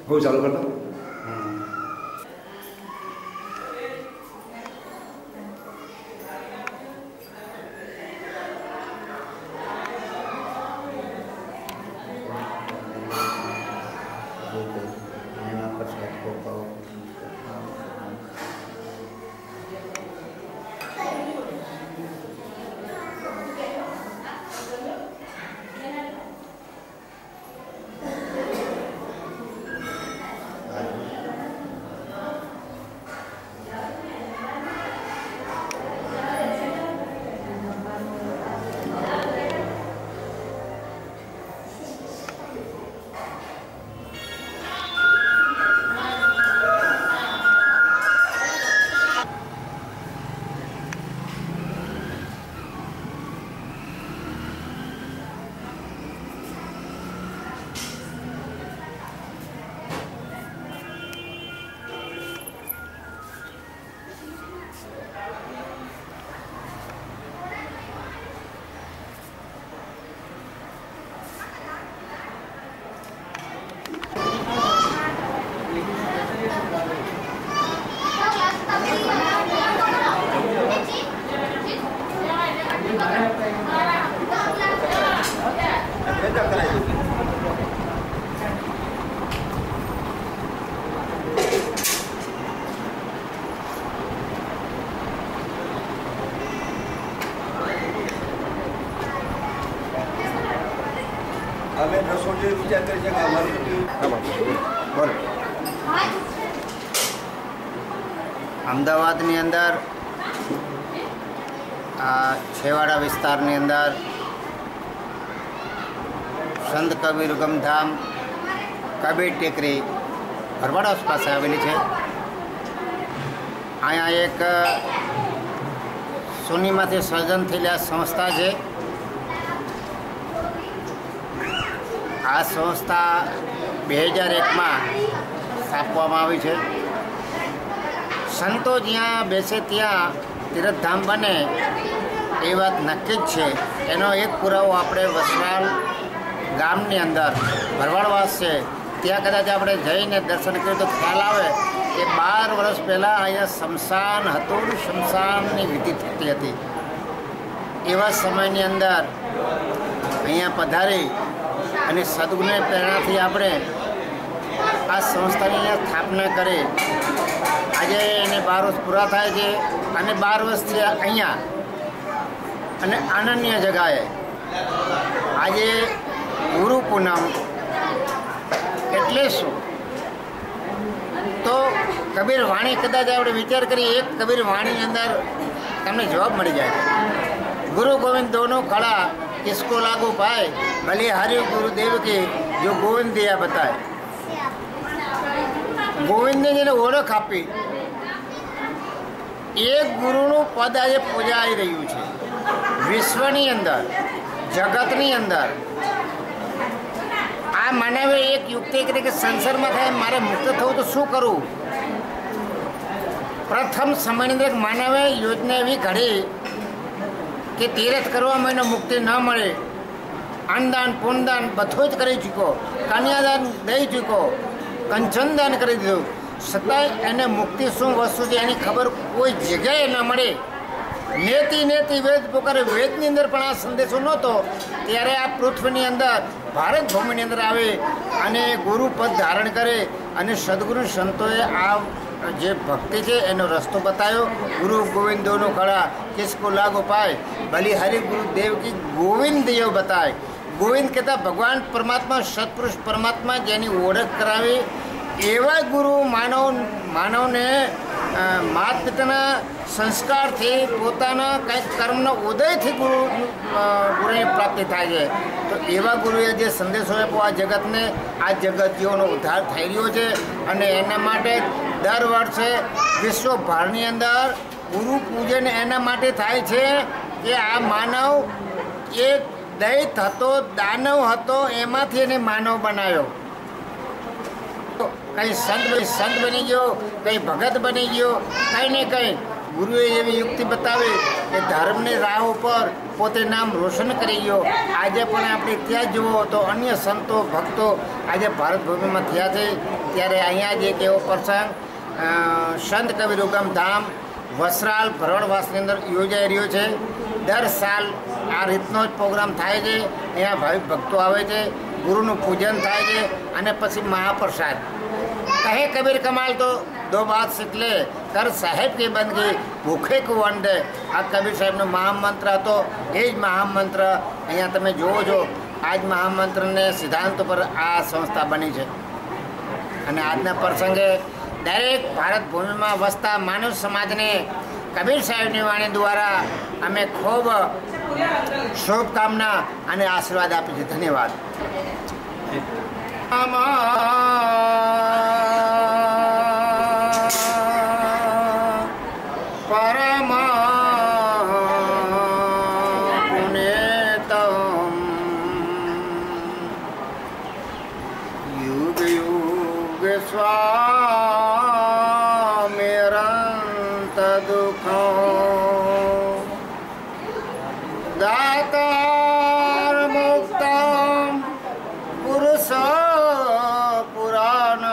हो चालू करता हमें रसोई विचार कर अमदावादनी अंदर छेवाड़ा विस्तारनी अंदर संत कबीर उगमधाम कबीर टेकरी भरवाड़ पास आवेली है। अँ एक सोनीमांथी સર્જન થયેલી संस्था है। आ संस्था 2001 में स्थापवामां आवी छे। संतो ज्यां बेसे त्यां तीर्थधाम बने ए वात नक्की ज छे। एनो एक पुरावो आपणे वसराल गामनी अंदर भरवाड़वास छे त्यां कदाच आपणे जईने दर्शन करीए तो ख्याल आवे कि 12 वर्ष पहला अहींया शमशान हतुं। शमशाननी विधि थती हती। एवा समयनी अंदर अहींया पधारी અને સદગુણની પ્રેરણાથી આપણે આ સંસ્થાની સ્થાપના કરી। આજે એને 12 વર્ષ પૂરા થાય છે અને 12 વર્ષથી અહીંયા અને અનન્ય જગાએ આજે ગુરુ પૂનમ એટલે શું તો કબીર વાણી કદાચ આપણે વિચાર કરીએ એક કબીર વાણીની અંદર તમને જવાબ મળી જાય। गुरु गोविंद दोनों खड़ा किसको लागू पाए भले हरि गुरुदेव के जो गोविंद दिया बताए। गोविंद ने जेने ओळख आपी एक गुरुનું પદ આજે પૂજાઈ રહ્યું છે વિશ્વની અંદર જગતની અંદર। આ માનવે એક યુક્તિ કરી કે સંસારમાં થાય મારે મુક્ત થવું તો શું કરવું। પ્રથમ સમયની અંદર માનવે યોજના એવી ઘડી કે તીર્થ કરવા મને મુક્તિ ન મળે। અન્નદાન પૂર્ણદાન બધું જ કરી ચૂકો, કન્યાદાન દઈ ચૂકો, કંચનદાન કરી દીધું, છતાંય એને મુક્તિ શું વસ્તુ છે એની ખબર કોઈ જગ્યાએ ન મળે। નેતિ નેતિ વેદ પોકારે વેદની અંદર પણ આ સંદેશો નહોતો। ત્યારે આ પૃથ્વીની અંદર ભારત ભૂમિની અંદર આવે અને ગુરુપદ ધારણ કરે અને સદગુરુ સંતોએ આ જે ભક્તિ છે એનો રસ્તો બતાવ્યો। ગુરુ ગોવિંદ दोनों खड़ा किसको लागू पाए भली हरि गुरुदेव की गोविंद देव बताए। गोविंद कहता भगवान परमात्मा सत्पुरुष परमात्मा जेनी ओळख करावी एवा गुरु मानवने माता पिताना संस्कारथी पोताना कंईक कर्मनो उदयथी गुरुनी प्राप्ति थाय छे। तो एवा गुरुए जे संदेशो आप्यो आ जगतने आ जगत जीवोनो उद्धार थई रह्यो छे અને એના માટે દર વર્ષે વિશ્વભરની અંદર ગુરુ પૂજન એના માટે થાય છે કે આ માનવ એક દૈત હતો, દાનવ હતો, એમાંથી એને માનવ બનાવ્યો। कहीं संत बनी गयो, कहीं भगत बनी गयो, कहीं ने कहीं ગુરુએ એવી યુક્તિ બતાવી કે ધર્મની રાહ ઉપર પોતે નામ રોશન કરી ગયો. આજે પણ આપણે ત્યાં જુઓ તો અન્ય સંતો ભક્તો આજે ભારત ભૂમિમાં થયા છે. ત્યારે અહીંયા જ એક એવો પ્રસંગ સંત કબીર ઉગમ ધામ વસરાલ ભરણવાસની અંદર યોજાઈ રહ્યો છે. દર સાલ આ રીતનો જ પ્રોગ્રામ થાય છે. અહીંયા ભાવિક ભક્તો આવે છે, ગુરુનું પૂજન થાય છે અને પછી મહાપ્રસાદ. કહે કબીર કમાલ તો દો બાત સીખ લે, કર સાહેબ की બંદગી, ભૂખે કો વંડે. આ કબીર સાહેબનો મહામંત્ર હતો. એ જ મહામંત્ર અહીંયા તમે જુઓ છો. આ જ મહામંત્રને સિદ્ધાંત પર આ સંસ્થા બની છે. અને આજના પ્રસંગે દરેક ભારત ભૂમિમાં વસતા માનવ સમાજને કબીર સાહેબની વાણી દ્વારા અમે ખૂબ શુભકામના અને આશીર્વાદ આપીએ છીએ. ધન્યવાદ. પરમ પુણ્યતમ યુગ યુગ સ્વામિરંત દુઃખો દાતાર મુક્તમ પુરુષ પુરાણ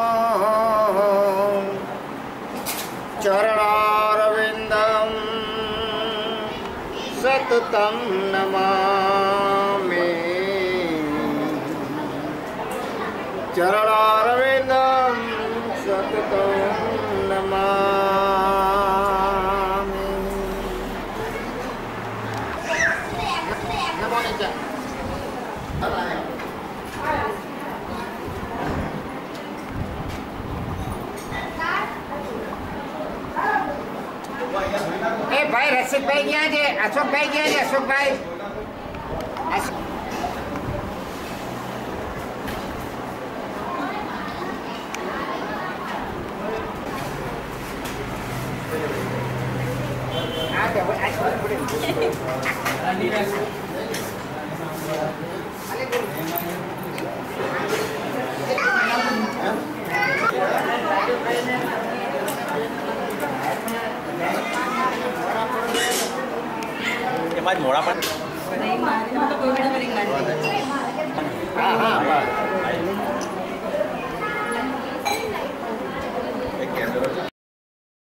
ચરણારવિંદમ સતતમ નમામિ. ચરણારવિંદમ સતતમ નમામિ. નમો નિત્ય. એ ભાઈ રસિકભાઈ ક્યાં છે? અશોકભાઈ ક્યાં છે? અશોકભાઈ એમાં જ મોડા પણ હા હા